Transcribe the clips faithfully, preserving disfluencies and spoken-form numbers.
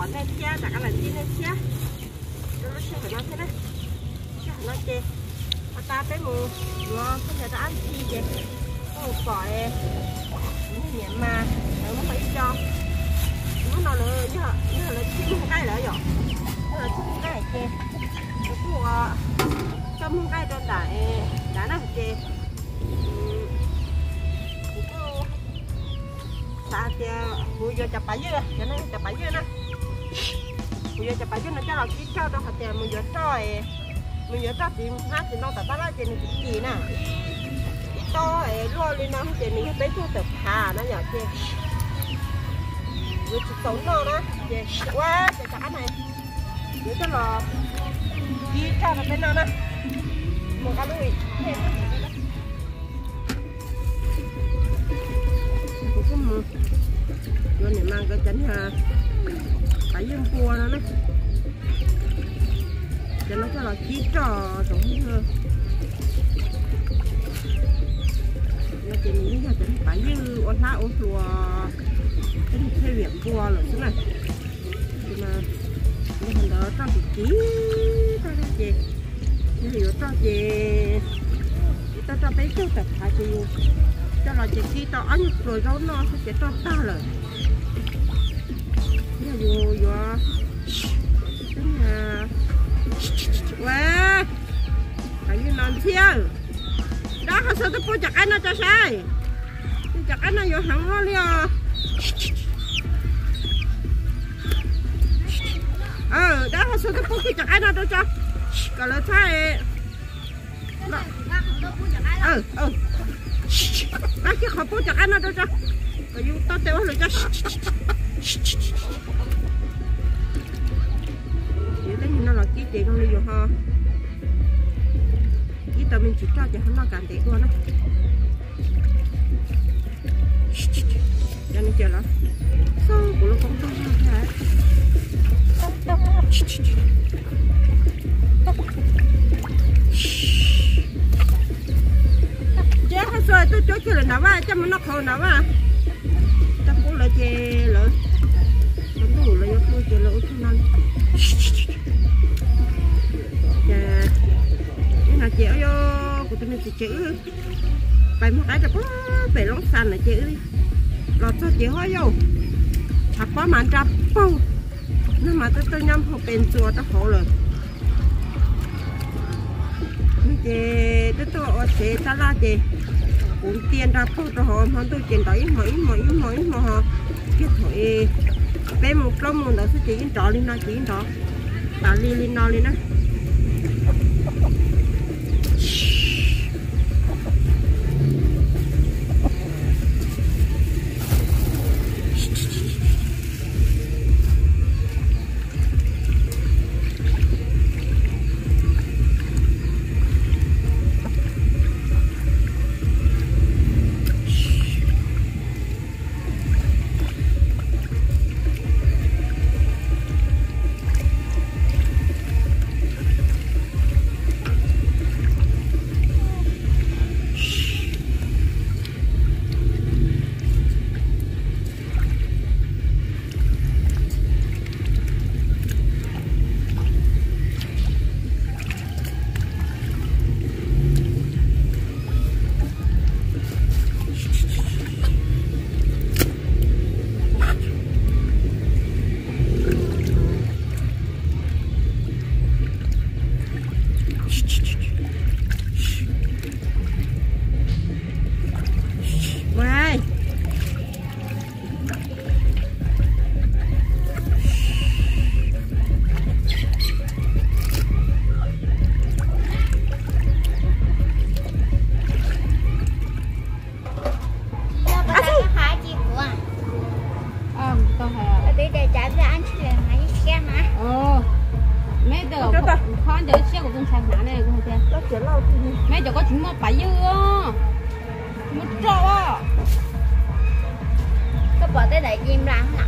bỏ này chia chả cái là chia này chia cho nó chia phải nó thế đấy chia nó chia mà ta tới mù nó bây giờ ta ăn chi vậy nó bỏ như nhẹ mà nó phải cho nó nào nữa như là như là chia một cái nữa rồi như là chia một cái chia cái của cho một cái cho đại đã nó chia ta thì bây giờ chặt bãi dưa cho nên chặt bãi dưa nè bây giờ chặt bãi dưa nó cho là cái cho đó hạt tiền bây giờ cho bây giờ cho thì hai thì nó tại ta nói chuyện cái gì nè ít to luôn lên nó chuyện mình phải thu tập hà nó nhỏ kia rồi chỉ sống nó đó quá chặt chặt cái này để cho là đi cho nó bên nào nè một cái đuôi rồi này mang cái chén hà phải dương cua nó đấy cho nó cho là chí trò giống như nó chỉ nghĩ là chén phải dương ôn lá ôn chùa cái thuê viện cua rồi thế này thì mà cái thằng đó cho thì chí ta ra gì cái gì cho gì ta cho bé chưa tập hả chị cho là chị khi tao ăn rồi rau nó sẽ chỉ cho ta rồi bây giờ vô vô tính là quá phải như non thiêu đó họ sao tôi mua chặt anh nó cho sai chặt anh nó vô hẳn nó liền ờ đó họ sao tôi mua chặt anh nó cho cho còn là sai ờ ờ bác chứ không bố chặt anh nó đâu cho rồi dùng tao tiêu rồi cho vậy đấy nó là cái tiền nó đi vô ha cái tao mình chỉ cho cho hắn nó càng tiền luôn á cho nên chờ nó sao của nó không không hả chế hết rồi tôi chốt cho lần nào á cho nó khô nào á ta cũng lại chè lỡ không đủ lại tôi chè lỡ cho nên chè cái nào chè vô của tôi mình chỉ chữ phải một cái cho về lóng xanh là chữ đi lọt cho chè hoa vô thật quá mà trăm bông nhưng mà tôi tôi nhâm học bên chùa ta khổ rồi chè tôi tôi chè ta la chè uống tiền ra phô cho họ họ tôi tiền đấy mấy mấy mấy mà họ cái thôi bé một lông một đó sẽ chỉ trọ lên nó chỉ trọ bà li lên nó lên đó mấy chỗ có chúng mà bảy dưa một trâu có bỏ tới đây chim ra không ạ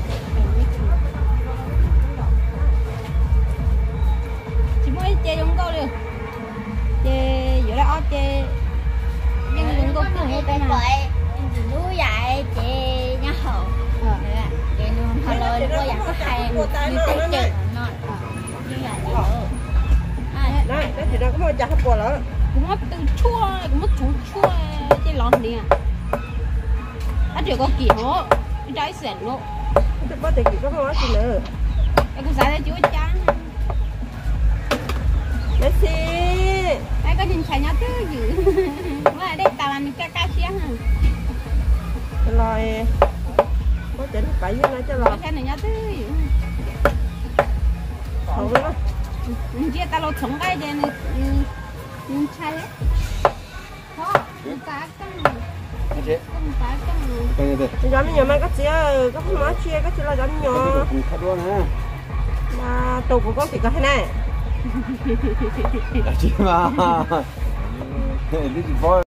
chỉ mới chơi giống câu đi chơi giữa đó chơi nhưng dùng câu cứ hết đây mà núi vậy chơi nhau chơi luôn hello như vậy có hàng như thế chừng nó như vậy à đấy cái gì đó có một chả hấp quả đó cũng mất từ chua cũng mất chua chua cái lon đi à anh chỉ có kiểu cái trái sẻn luôn cái bát thì chỉ có một gì nữa cái cũng xài chua chán Messi ai có nhìn xài nhá thứ dữ mà đây tao ăn cái cá xé hả rồi có chỉnh phải với nó cho lò cái này nhá thứ dữ không đó chia tao lột sống cái đây này chai đấy đó cá căng Chị. cá căng Đây đây. Giống như mấy cái chị ơi, có má chia cái chị là giống nhau. Khát luôn ha. Mà tụ của con thì có thế này. Chị mà. Đi đi voi.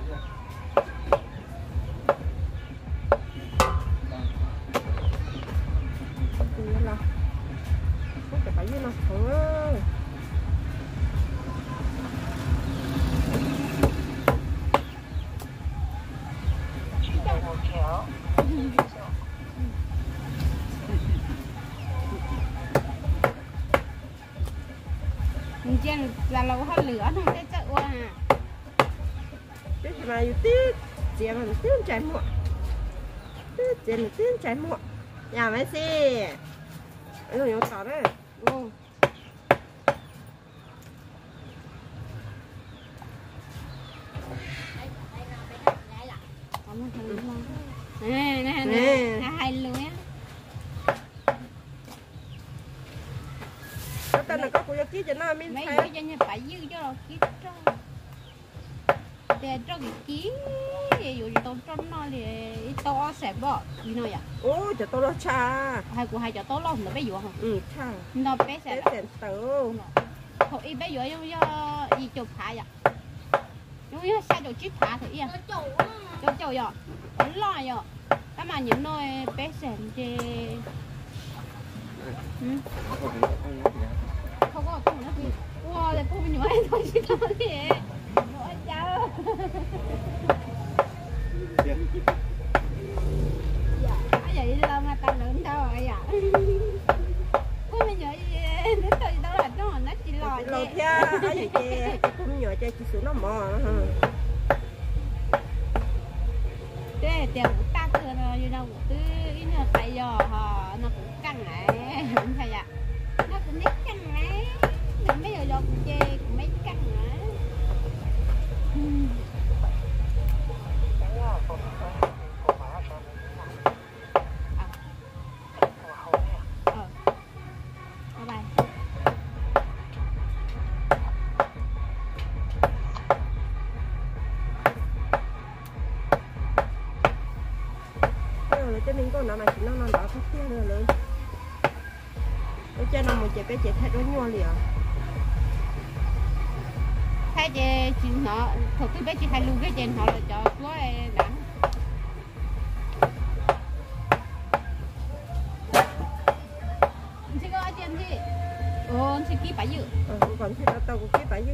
Trên là lâu hơn lửa không thể chợ qua à Thế mà yêu tiếc chị mà tiếc trái muộn tiếc chị là tiếc trái muộn nhà mấy xe ấy rồi nó tỏ đấy luôn nè nè nè hai lưỡi cái tên là có của ký cho nó miếng mấy thay cái nhân phải dư cho nó ký cho để cho cái ký rồi tôi cho nó thì to sẽ bỏ gì nói vậy ô cho tôi lo cha hai của hai cho tôi lo nó bé dụ không ừ cha nó bé sẽ bé sẽ tử thôi ít bé dụ giống như gì chụp phá vậy giống như sao chụp chip phá thì yên chụp chụp vậy ổn lo vậy cái mà những nơi bé sẽ thì không có không nó gì wow để phụ nhỏ em thôi chứ không gì nói cháu dạ vậy là mà tao lớn đâu rồi dạ phụ nhỏ đến từ đâu là nó nó chỉ lò lò theo ở gì chè phụ nhỏ chè chỉ xuống nó mò thế tiền của ta cứ rồi như đâu cứ nó phải giờ họ nó cũng căng này không phải vậy nó cũng biết căng này mình bây giờ giờ cũng chê cũng mấy căng nữa ờ bye bye cho mình có nó mà chỉ nó nó đỏ phát tiền rồi lớn ở trên nó một chế bé chế thay nó nhua liền thay chế chị nó thật tôi bé chị thay luôn cái trên họ là cho chúa đắng chị có ở trên gì ồ chị ký phải dự ờ còn thì tao cũng ký phải dự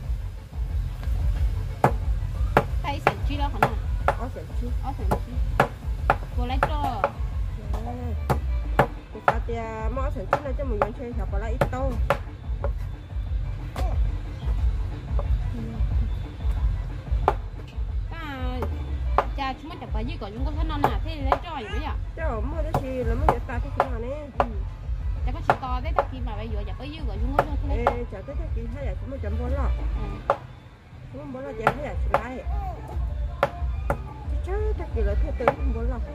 thay sản chi đó hả nào ở sản chi ở sản chi cô lấy cho cô ta thì mỗi sản chi là cho mình chơi học vào lại ít tô cha chúng mình chụp bài dưới còn chúng có thân non à thế lấy cho gì vậy chứ mua cái gì là mới ta cái gì mà nè cha có chỉ to đấy khi mà bây giờ chụp bài dưới còn chúng có thân ê chả cái cái gì hay là chúng mới chấm bốn lọ chúng bốn lọ chả hay là chụp lại chứ chắc gì là theo tới bốn lọ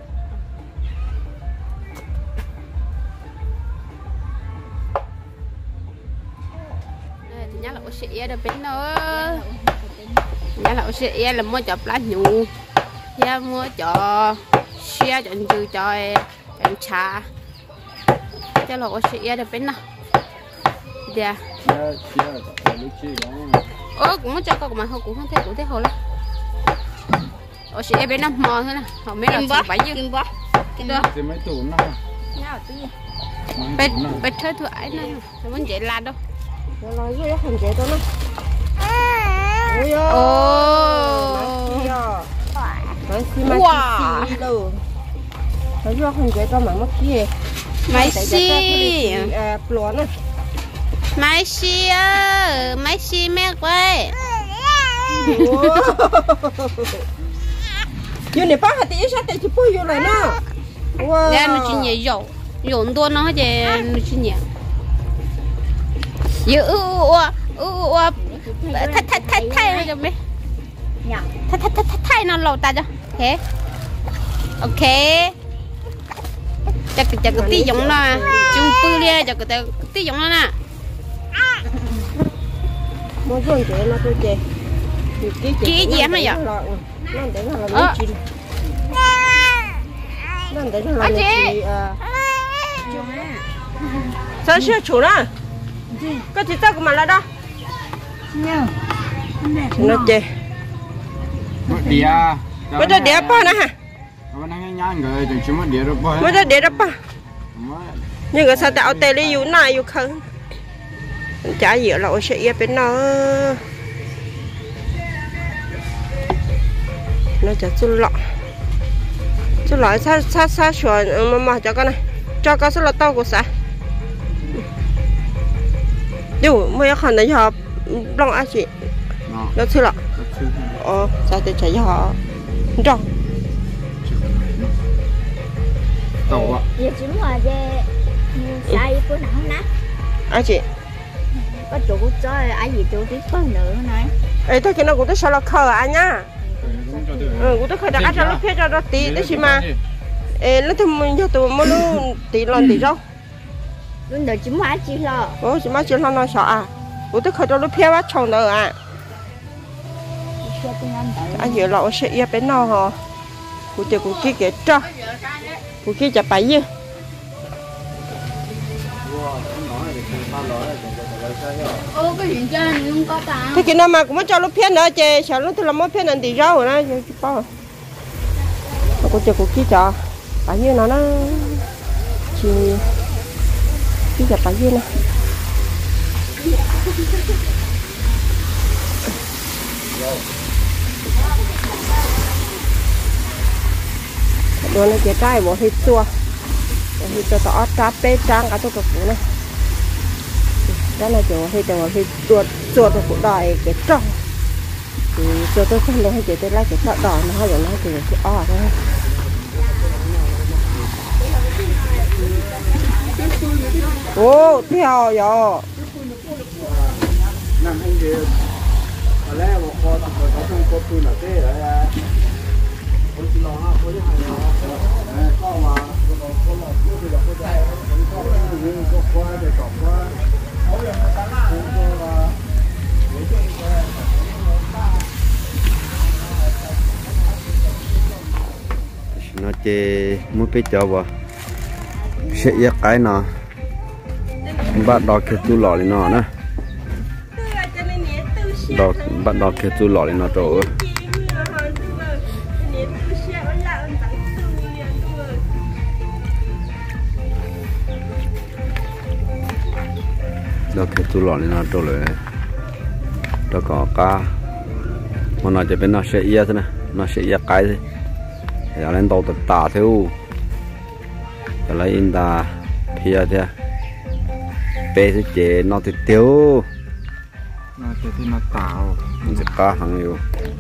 thì nhớ là ô sĩ được bên nữa nhớ là ô sĩ là mua chụp lá nhũ ya mua cho xe chọn dư cho chọn trà cho là ô sĩ được bên nào dạ ơ cũng muốn cho con mà không cũng không thấy cũng thấy hồ lắm ô sĩ bên năm mò thôi nè không biết là chụp bảy dư thì mấy tủ nó bên bên chơi thua ấy nè không muốn chạy la đâu rồi rồi không chạy đâu nó ồ wow thấy chưa không chạy đâu mà mất kia máy xi plon này máy xi ơ máy xi mẹ quay giờ này bác hạt tí sao tại chỉ bôi vô lại nó ra nó chỉ nhảy dầu dầu多nó chứ nó chỉ nhảy giờ u u u u thay thay thay thay cho mấy thay thay thay thay nó lột ta cho ok ok chắc chắc cái tí giống nó chung bự lên chắc cái tí giống nó nè mua rồi để nó tôi chè kỹ gì mà vậy nó để nó làm mấy chín nó để nó làm mấy sao chưa chủ đó cái gì tao cũng mà là đó nó chè bây giờ để bao nè hả bây giờ để đó bao nhưng cái sao tao tê đi u này u không chả gì là sẽ yên bên nó nó chả chút lọ chút lọ sa sa sa chuẩn mà mà cho con này cho con số là tao của xã dù mới khăn đấy họ long ai chị nó chưa lọ ờ sao thì chạy họ trong tàu ạ giờ chúng là về sai bữa nào không nát ai chị có chủ cho ai gì chủ tí phân nữa này ấy thôi cái nó cũng tới sao là khờ anh nhá ừ cũng tới khờ đã cho nó phía cho nó tí đấy chứ mà ê nó thêm mình cho tụi nó luôn tí lần tí đâu luôn đợi chúng má chỉ lo ủa chỉ má chỉ lo nó sợ à cũng tới khờ cho nó phía bắt chồng nữa à anh giờ lọ sẽ yên bên nào hả cũng chỉ cũng kia kia cho cũng kia chả phải gì ô cái chuyện trên không có ta thế cái nào mà cũng mới cho lúc phiên nữa chè sợ lúc tôi làm mới phiên ăn tí rau rồi đó chứ bao cũng chỉ cũng kia cho phải như nó nó chỉ kia chả phải gì nè đồ này cái trai bỏ thịt chua thịt cho tỏ trà bê trang cả tôi cặp phụ này đó là chỗ thịt cho thịt chuột chuột của đòi cái trong thì cho tôi không nói chỉ tôi lấy cái sợi đỏ nó hay là nó chỉ cái o thôi ô theo rồi năm anh đi ở đây một con có không có tôi là thế đấy con chỉ lo ha con chỉ hay lo có mà con con lo cứ đi là con chạy con có những con qua để cọc qua con là nó chơi muốn biết cho bà sẽ giết cái nào bắt đầu cái chú lò lên nó nè đọc bắt đầu cái chú lò lên nó trổ đó cái chú lò lên nó trổ rồi đó có cá mà nó chỉ bên nó sẽ giết thế này nó sẽ giết cái thế để lên tàu tự tả theo để lấy in ta phía thế bé sẽ chế nó thì tiêu nó sẽ thì nó tạo nó sẽ cá hàng nhiều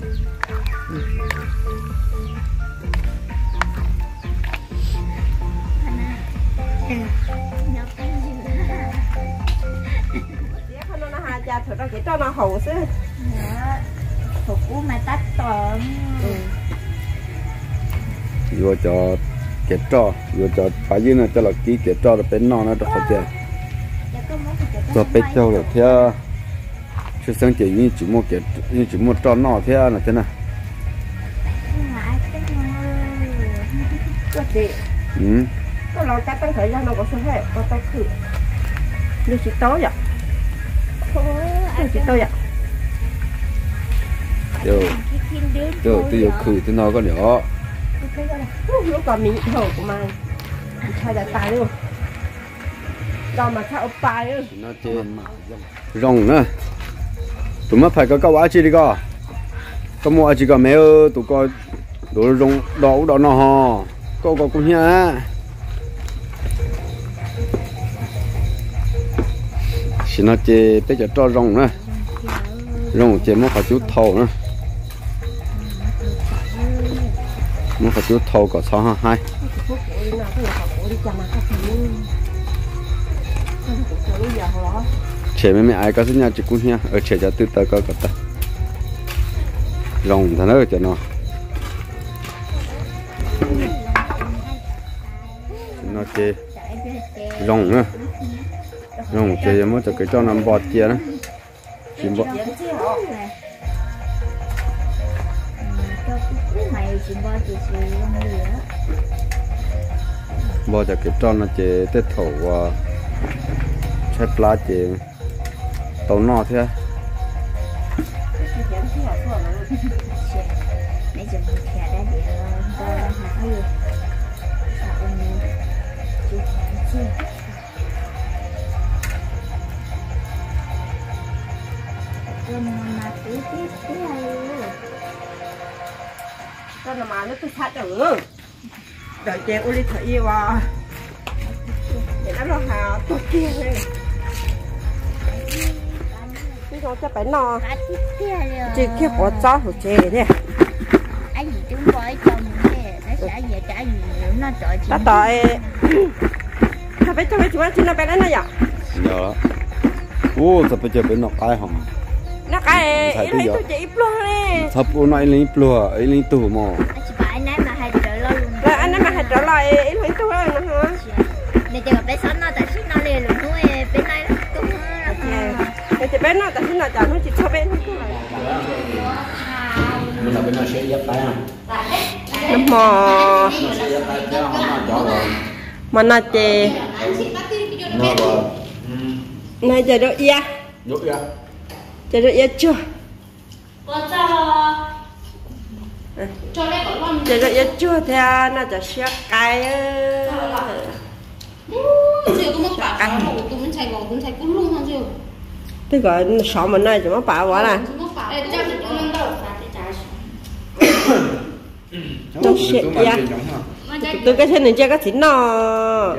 thử ra cái cho nó hậu xí phục của mà tách toàn vô cho cái trò vô cho phải như là cho là ký cái trò là bên nó nó được không chứ cho bên châu là theo chứ sáng chỉ như chỉ một cái như chỉ một trò nọ theo là thế nào có gì ừ có lo cái tăng thời gian nó có số hệ có tăng khử như chỉ tối vậy như chỉ tối vậy rồi rồi tôi vô khử tôi nói con nhỏ lúc còn mình thở của mày thay là tài luôn đâu mà sao tài luôn nó trên rồng nữa tụi nó phải có câu á chi đi co có mua chỉ có mấy tụi coi đồ rồng đỏ đỏ nó hò có có cũng nhá xin nó chơi bây giờ cho rong nữa rong chơi mất phải chút thầu nữa mất phải chút thầu có sáu hai trẻ mấy mẹ ai có sinh nhà chỉ cũng nha ở trẻ cho từ từ có có ta rong thằng nó cho nó nó chơi rong nữa rong chơi mất cho cái cho nằm bọt kia đó chim bọt bọt cho cái cho nó chơi tết thổ và chép lá chơi tàu nọ thế cho nó mà nó cứ sát được đợi chơi u li thầy vào để nó lo hà tốt kia này cái nó cho phải nọ chỉ kia có chó của chơi thế anh gì chúng có chồng thế nó sẽ về trả gì nó trời ta tội ta phải cho cái chú chú nó bé nó nhở nhở ô sao bây giờ bên nó cái hỏng nó cái ấy lấy tôi chỉ luôn đi sắp ô nói lấy plua ấy lấy tủ mò anh ấy mà hay trở lại là anh ấy mà hay trở lại ấy lấy tôi nữa hả để cho bé sống nó tại sao nó liền luôn thôi bên này cũng để cho bé nó tại sao nó chả nó chỉ cho bé nó mình là bên nó sẽ dắt tay à nó mò mà nó chè nó vào này giờ đợi ya nhúc ya giờ đợi ya chưa giờ đợi ya chưa thì nóจะเชือกไก่cái gọi sọ mình này chỉ có bảo quả này nó sẽ ya tôi cái thân này chơi cái thịt nó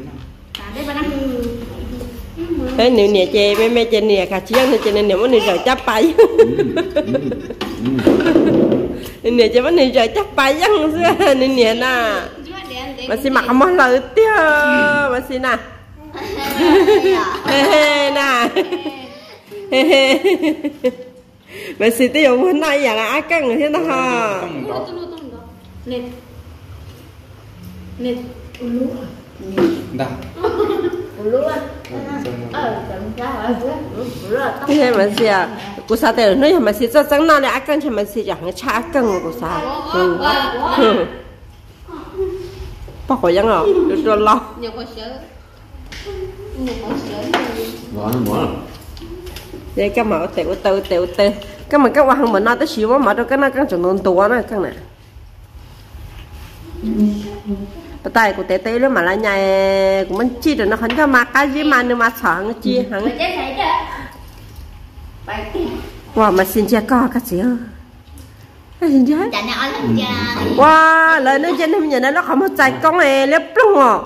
thế nếu nè chè mấy mấy chè nè cả chiếc này chè này nếu mà nè rồi chắp bay nè chè mà nè rồi chắp bay răng xưa nè nè nè mà xin mặc món lời tiếc mà xin nè nè mà xin tới giờ hôm nay giờ là ai cân rồi thế đó ha nè nè đã thế mà xí à, cô sa tới nói mà xí cho trắng nào để ăn cân thì mà xí chẳng cha cân cô sa, bao nhiêuยังà, được lo. nhiều có sớ, nhiều có sớ. ngon ngon. Đây cái mà tiểu tiểu tiểu tiểu, cái mà cái hoa mình nói tới xíu mà đâu cái nó cái chừng nôn tua nữa cái này. Bắt tay của té té nữa mà là nhà của mình chi rồi nó không cho mà cái gì mà nó mà sợ nó chi hẳn. Wow mà xin chia co cái gì ơ? Cái gì chứ? Wow lời nó trên hôm giờ nó không có chạy con này lép luôn à?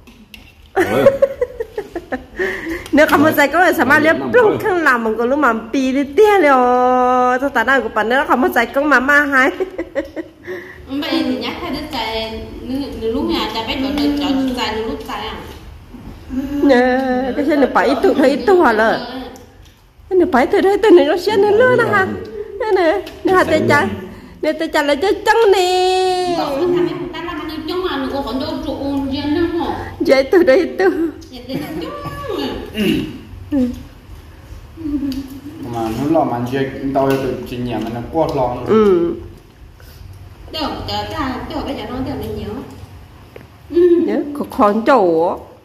Nếu không có chạy con này sao mà lép luôn không làm bằng cái lúc mà pi đi tia rồi, cho ta nói của bạn nó không có chạy con mà ma hay. Vậy thì nhắc hay đứa chạy nửa lúc nhà chạy bé được cho chạy nửa lúc chạy à? Nè cái xe này phải tự thấy tự hòa rồi. Cái này phải tự thấy tự này nó xe này luôn à? Nè nè nè hạt tay trái, nè tay trái là chơi trắng nè. Vậy từ đây từ. Mà nó lo mà chơi tao từ chuyện nhà mình nó quá lo. Ừ. Được, chờ ta, chờ bây giờ nó được nhiều. Nhớ có con chỗ.